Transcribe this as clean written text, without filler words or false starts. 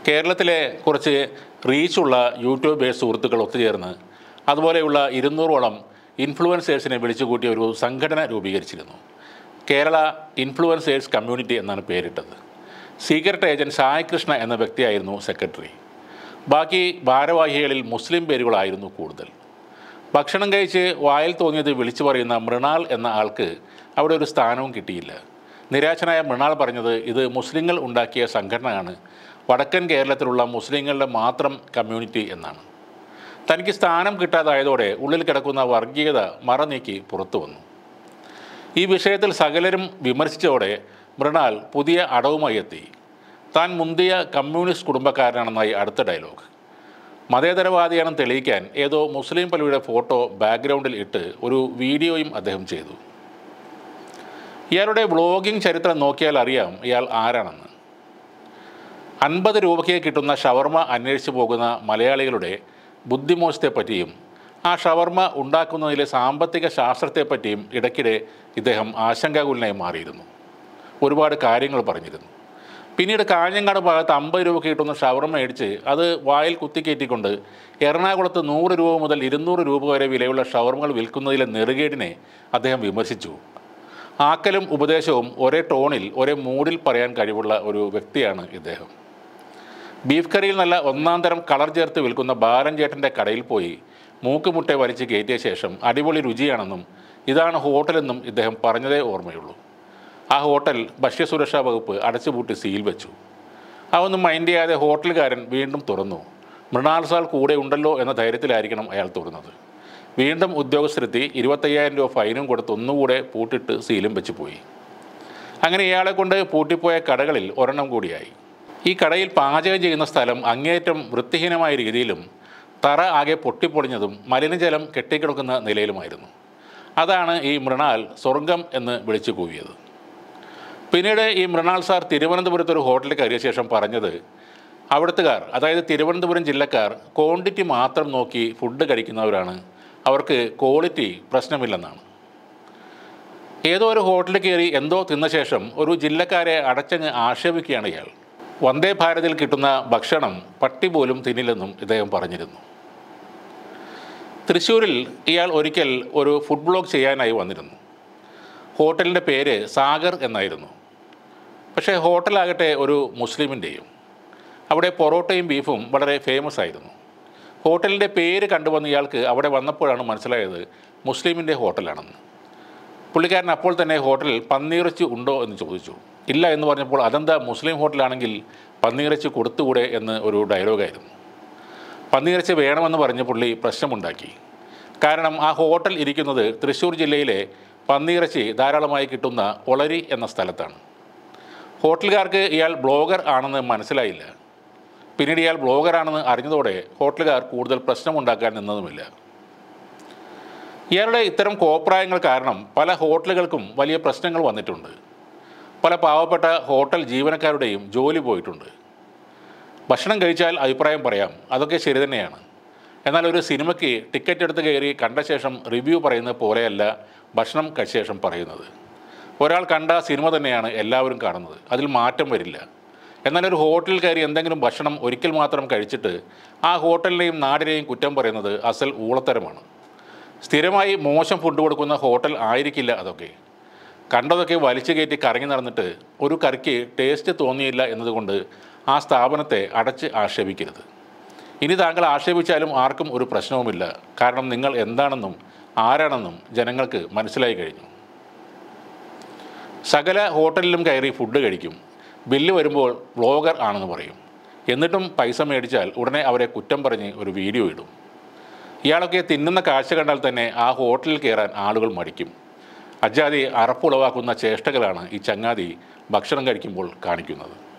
കേരളത്തിലെ കുറച്ച് റീച്ചുള്ള യൂട്യൂബേഴ്സ് സുഹൃത്തുക്കൾ ഒത്തുചേർന്ന് അതുപോലെയുള്ള 200ഓളം ഇൻഫ്ലുവൻസേഴ്സിനെ വിളിച്ചുകൂട്ടിയ ഒരു സംഘടന രൂപീകരിച്ചിരുന്നു. കേരള ഇൻഫ്ലുവൻസേഴ്സ് കമ്മ്യൂണിറ്റി എന്നാണ് പേരിട്ടത്. സീക്രട്ട് ഏജൻറ്റ് സായ് കൃഷ്ണ എന്ന വ്യക്തിയായിരുന്നു സെക്രട്ടറി. ബാക്കി ഭാരവാഹികളിൽ മുസ്ലിം പേരുകളായിരുന്നു കൂടുതൽ. ഭക്ഷണം കഴിച്ച് വായിൽ തോന്നിയത് വിളിച്ചു പറയുന്ന മൃണാൾ എന്ന ആൾക്ക് അവിടെ ഒരു സ്ഥാനവും കിട്ടിയില്ല. നിരാശനായ മൃണാൾ പറഞ്ഞത് ഇത് മുസ്ലിങ്ങൾ ഉണ്ടാക്കിയ സംഘടനയാണ്, വടക്കൻ കേരളത്തിലുള്ള മുസ്ലിങ്ങളുടെ മാത്രം കമ്മ്യൂണിറ്റി എന്നാണ്. തനിക്ക് സ്ഥാനം കിട്ടാതായതോടെ ഉള്ളിൽ കിടക്കുന്ന വർഗീയത മറനീക്കി പുറത്തു വന്നു. ഈ വിഷയത്തിൽ സകലരും വിമർശിച്ചതോടെ മൃണാൾ പുതിയ അടവുമായി എത്തി. താൻ മുന്തിയ കമ്മ്യൂണിസ്റ്റ് കുടുംബക്കാരനാണെന്നായി അടുത്ത ഡയലോഗ്. മതേതരവാദിയാണെന്ന് തെളിയിക്കാൻ ഏതോ മുസ്ലിം പള്ളിയുടെ ഫോട്ടോ ബാക്ക്ഗ്രൗണ്ടിൽ ഇട്ട് ഒരു വീഡിയോയും അദ്ദേഹം ചെയ്തു. ഇയാളുടെ വ്ളോഗിംഗ് ചരിത്രം നോക്കിയാൽ അറിയാം ഇയാൾ ആരാണെന്ന്. 50 രൂപയ്ക്ക് കിട്ടുന്ന ഷവർമ അന്വേഷിച്ച് പോകുന്ന മലയാളികളുടെ ബുദ്ധിമോശത്തെപ്പറ്റിയും ആ ഷവർമ ഉണ്ടാക്കുന്നതിലെ സാമ്പത്തിക ശാസ്ത്രത്തെപ്പറ്റിയും ഇടയ്ക്കിടെ ഇദ്ദേഹം ആശങ്കാകുലനായി മാറിയിരുന്നു. ഒരുപാട് കാര്യങ്ങൾ പറഞ്ഞിരുന്നു. പിന്നീട് കാഞ്ഞങ്ങാട് ഭാഗത്ത് 50 രൂപയ്ക്ക് കിട്ടുന്ന ഷവർമ മേടിച്ച് അത് വായിൽ കുത്തിക്കയറ്റിക്കൊണ്ട് എറണാകുളത്ത് 100 രൂപ മുതൽ 200 രൂപ വരെ വിലയുള്ള ഷവർമകൾ വിൽക്കുന്നതിലെ നെറുകേടിനെ അദ്ദേഹം വിമർശിച്ചു. ആക്കലും ഉപദേശവും ഒരേ ടോണിൽ ഒരേ മൂഡിൽ പറയാൻ കഴിവുള്ള ഒരു വ്യക്തിയാണ് ഇദ്ദേഹം. ബീഫ് കറിയിൽ നല്ല ഒന്നാം തരം കളർ ചേർത്ത് വിൽക്കുന്ന ബാലൻ ചേട്ടൻ്റെ കടയിൽ പോയി മൂക്കുമുട്ടെ വലിച്ച് കയറ്റിയ ശേഷം അടിപൊളി രുചിയാണെന്നും ഇതാണ് ഹോട്ടലെന്നും ഇദ്ദേഹം പറഞ്ഞതേ ഓർമ്മയുള്ളൂ. ആ ഹോട്ടൽ ഭക്ഷ്യസുരക്ഷാ വകുപ്പ് അടച്ചുപൂട്ടി സീൽ വെച്ചു. അതൊന്നും മൈൻഡ് ചെയ്യാതെ ഹോട്ടലുകാരൻ വീണ്ടും തുറന്നു. മൃണാൾ സാർ കൂടെ ഉണ്ടല്ലോ എന്ന ധൈര്യത്തിലായിരിക്കണം അയാൾ തുറന്നത്. വീണ്ടും ഉദ്യോഗസ്ഥരെത്തി 25,000 രൂപ ഫൈനും കൊടുത്ത് ഒന്നുകൂടെ പൂട്ടിട്ട് സീലും വെച്ച് പോയി. അങ്ങനെ ഇയാളെ കൊണ്ട് പൂട്ടിപ്പോയ കടകളിൽ ഒരെണ്ണം കൂടിയായി. ഈ കടയിൽ പാചകം ചെയ്യുന്ന സ്ഥലം അങ്ങേയറ്റം വൃത്തിഹീനമായ രീതിയിലും തറ ആകെ പൊട്ടിപ്പൊളിഞ്ഞതും മലിനജലം കെട്ടിക്കിടക്കുന്ന നിലയിലുമായിരുന്നു. അതാണ് ഈ മൃണാൾ സ്വർഗം എന്ന് വിളിച്ചു കൂവിയത്. പിന്നീട് ഈ മൃണാൾ സാർ തിരുവനന്തപുരത്ത് ഒരു ഹോട്ടലിൽ കയറിയ ശേഷം പറഞ്ഞത് അവിടുത്തുകാർ, അതായത് തിരുവനന്തപുരം ജില്ലക്കാർ ക്വാണ്ടിറ്റി മാത്രം നോക്കി ഫുഡ് കഴിക്കുന്നവരാണ്, അവർക്ക് ക്വാളിറ്റി പ്രശ്നമില്ലെന്നാണ്. ഏതോ ഒരു ഹോട്ടലിൽ കയറി എന്തോ തിന്ന ശേഷം ഒരു ജില്ലക്കാരെ അടച്ചങ്ങ് ആക്ഷേപിക്കുകയാണ് ഇയാൾ. വന്ദേ ഭാരതിൽ കിട്ടുന്ന ഭക്ഷണം പട്ടി പോലും തിന്നില്ലെന്നും ഇദ്ദേഹം പറഞ്ഞിരുന്നു. തൃശ്ശൂരിൽ ഇയാൾ ഒരിക്കൽ ഒരു ഫുഡ് ബ്ലോഗ് ചെയ്യാനായി വന്നിരുന്നു. ഹോട്ടലിൻ്റെ പേര് സാഗർ എന്നായിരുന്നു. പക്ഷേ ഹോട്ടലാകട്ടെ ഒരു മുസ്ലിമിൻ്റെയും. അവിടെ പൊറോട്ടയും ബീഫും വളരെ ഫേമസ് ആയിരുന്നു. ഹോട്ടലിൻ്റെ പേര് കണ്ടുവന്ന ഇയാൾക്ക് അവിടെ വന്നപ്പോഴാണ് മനസ്സിലായത് മുസ്ലിമിൻ്റെ ഹോട്ടലാണെന്ന്. പുള്ളിക്കാരൻ അപ്പോൾ തന്നെ ഹോട്ടലിൽ പന്നിയിറച്ചി ഉണ്ടോ എന്ന് ചോദിച്ചു. ഇല്ല എന്ന് പറഞ്ഞപ്പോൾ അതെന്താ മുസ്ലിം ഹോട്ടലാണെങ്കിൽ പന്നിയിറച്ചി കൊടുത്തുകൂടെ എന്ന് ഒരു ഡയലോഗായിരുന്നു. പന്നിയിറച്ചി വേണമെന്ന് പറഞ്ഞ് പുള്ളി പ്രശ്നമുണ്ടാക്കി. കാരണം ആ ഹോട്ടൽ ഇരിക്കുന്നത് തൃശ്ശൂർ ജില്ലയിലെ പന്നിയിറച്ചി ധാരാളമായി കിട്ടുന്ന ഒളരി എന്ന സ്ഥലത്താണ്. ഹോട്ടലുകാർക്ക് ഇയാൾ ബ്ലോഗർ ആണെന്ന് മനസ്സിലായില്ല. പിന്നീട് ഇയാൾ ബ്ലോഗറാണെന്ന് അറിഞ്ഞതോടെ ഹോട്ടലുകാർ കൂടുതൽ പ്രശ്നമുണ്ടാക്കാൻ നിന്നതുമില്ല. ഇയാളുടെ ഇത്തരം കോപ്രായങ്ങൾ കാരണം പല ഹോട്ടലുകൾക്കും വലിയ പ്രശ്നങ്ങൾ വന്നിട്ടുണ്ട്. പല പാവപ്പെട്ട ഹോട്ടൽ ജീവനക്കാരുടെയും ജോലി പോയിട്ടുണ്ട്. ഭക്ഷണം കഴിച്ചാൽ അഭിപ്രായം പറയാം, അതൊക്കെ ശരി തന്നെയാണ്. എന്നാൽ ഒരു സിനിമയ്ക്ക് ടിക്കറ്റ് എടുത്ത് കയറി കണ്ട ശേഷം റിവ്യൂ പറയുന്നത് പോലെയല്ല ഭക്ഷണം കഴിച്ച ശേഷം പറയുന്നത്. ഒരാൾ കണ്ട സിനിമ തന്നെയാണ് എല്ലാവരും കാണുന്നത്, അതിൽ മാറ്റം വരില്ല. എന്നാൽ ഒരു ഹോട്ടലിൽ കയറി എന്തെങ്കിലും ഭക്ഷണം ഒരിക്കൽ മാത്രം കഴിച്ചിട്ട് ആ ഹോട്ടലിനെയും നാടിനെയും കുറ്റം പറയുന്നത് അസൽ ഊളത്തരമാണ്. സ്ഥിരമായി മോശം ഫുഡ് കൊടുക്കുന്ന ഹോട്ടൽ ആയിരിക്കില്ല അതൊക്കെ. കണ്ടതൊക്കെ വലിച്ചു കയറ്റി കറങ്ങി നടന്നിട്ട് ഒരു കറിക്ക് ടേസ്റ്റ് തോന്നിയില്ല എന്നതുകൊണ്ട് ആ സ്ഥാപനത്തെ അടച്ച് ആക്ഷേപിക്കരുത്. ഇനി താങ്കൾ ആക്ഷേപിച്ചാലും ആർക്കും ഒരു പ്രശ്നവുമില്ല. കാരണം നിങ്ങൾ എന്താണെന്നും ആരാണെന്നും ജനങ്ങൾക്ക് മനസ്സിലായി കഴിഞ്ഞു. സകല ഹോട്ടലിലും കയറി ഫുഡ് കഴിക്കും, ബില്ല് വരുമ്പോൾ വ്ളോഗർ ആണെന്ന് പറയും. എന്നിട്ടും പൈസ മേടിച്ചാൽ ഉടനെ അവരെ കുറ്റം പറഞ്ഞ് ഒരു വീഡിയോ ഇടും. ഇയാളൊക്കെ തിന്നുന്ന കാഴ്ച കണ്ടാൽ തന്നെ ആ ഹോട്ടലിൽ കയറാൻ ആളുകൾ മടിക്കും. അജാതി അറപ്പുളവാക്കുന്ന ചേഷ്ടകളാണ് ഈ ചങ്ങാതി ഭക്ഷണം കഴിക്കുമ്പോൾ കാണിക്കുന്നത്.